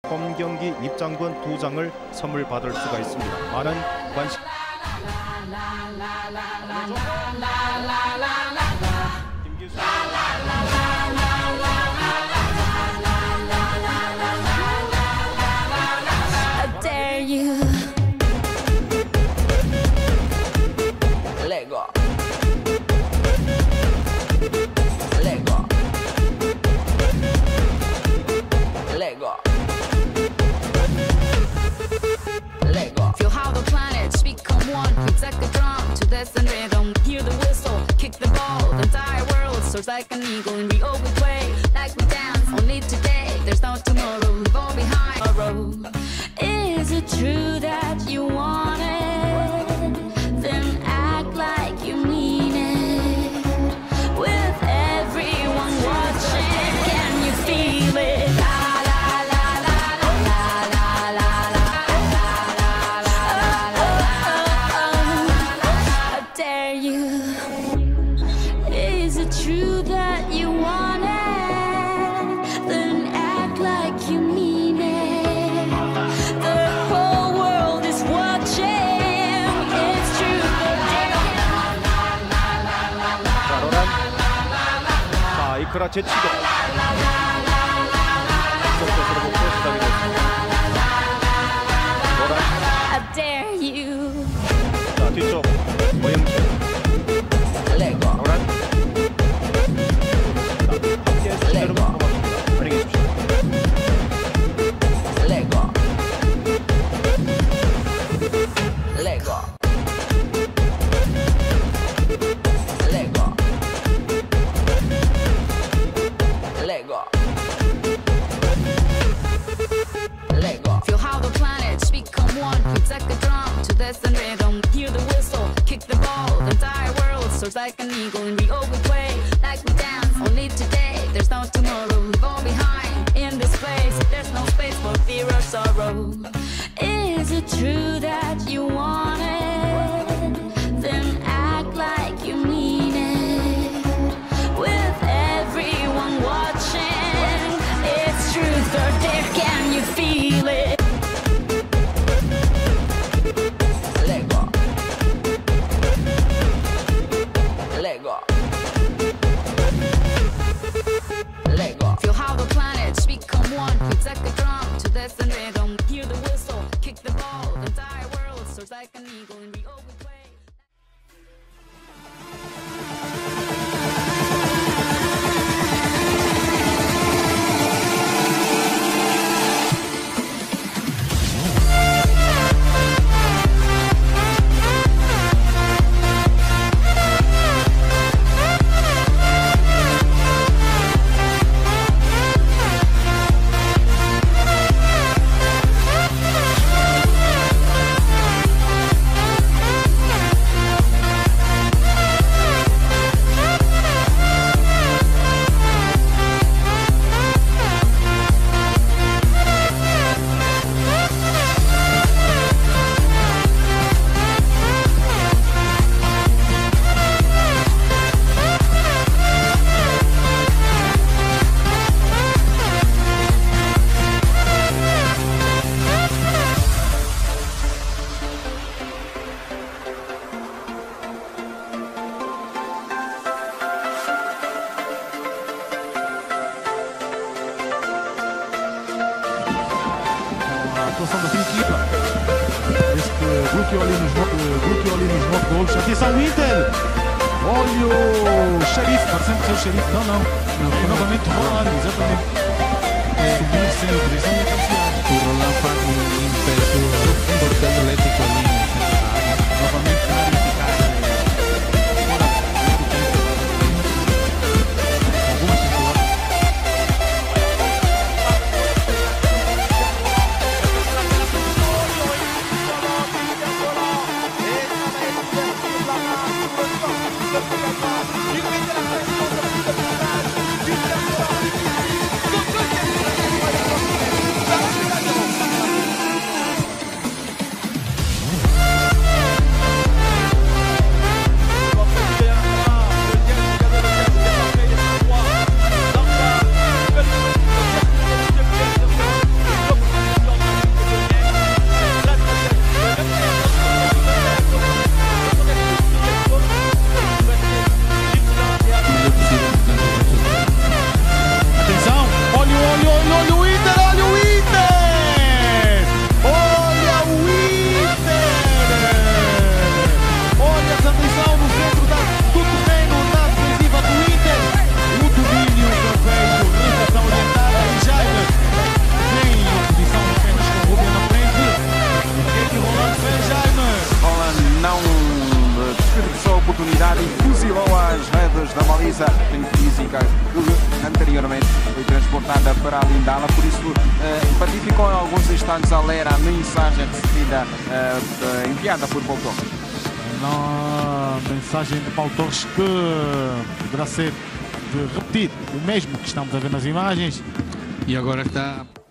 홈 경기 입장권 2장을 선물 받을 수가 있습니다. 많은 관심. Feel how the planets become one. It's like a drum to this and rhythm. Hear the whistle, kick the ball. The entire world soars like an eagle, and we always play like we dance. Only today, there's no tomorrow. We fall behind a road. Is it true that you want it? Then act like you mean it. With everyone watching, can you feel it? Is it true that you want it? Then act like you mean it. The whole world is watching. It's true. 자, 로란. 자, 이크라 제치고. 속도스로 보고 시작이 됐습니다. 로란. I dare you. 자, 뒤쪽 오영철. 로란. 함께 순서로 뽑았습니다. 안녕히 계십시오. Feel how the planets become one. It's like a drum to this and rhythm. Hear the whistle, kick the ball. The entire world soars like an eagle, and we always play like we dance. Only today, there's no tomorrow. We fall behind in this place. There's no space for fear or sorrow. Is it true that you want it? Then act like you mean it. With everyone watching, it's truth or dare. Can you feel it? Feel how the planets become one. It's like a drum to this and rhythm. Hear the whistle, kick the ball. The entire world soars like an eagle, and we always play. Atuação da sua equipa. Este bloqueio ali nos 9 golos. Atenção, Inter! Olha o Xerife, parecendo ser o Xerife. Não. É novamente Rolando, exatamente. Subir sem autorização da cabeçada. O Roland faz império importante Atlético ali no centro da área. Novamente clarificar. Algumas situações. velocidade e fuzilou as redes da baliza. Tem física que anteriormente foi transportada para a Lindala, por isso ratificou em alguns instantes a ler a mensagem recebida enviada por Paulo Torres. A mensagem de Paulo Torres que poderá ser de repetir o mesmo que estamos a ver nas imagens. E agora está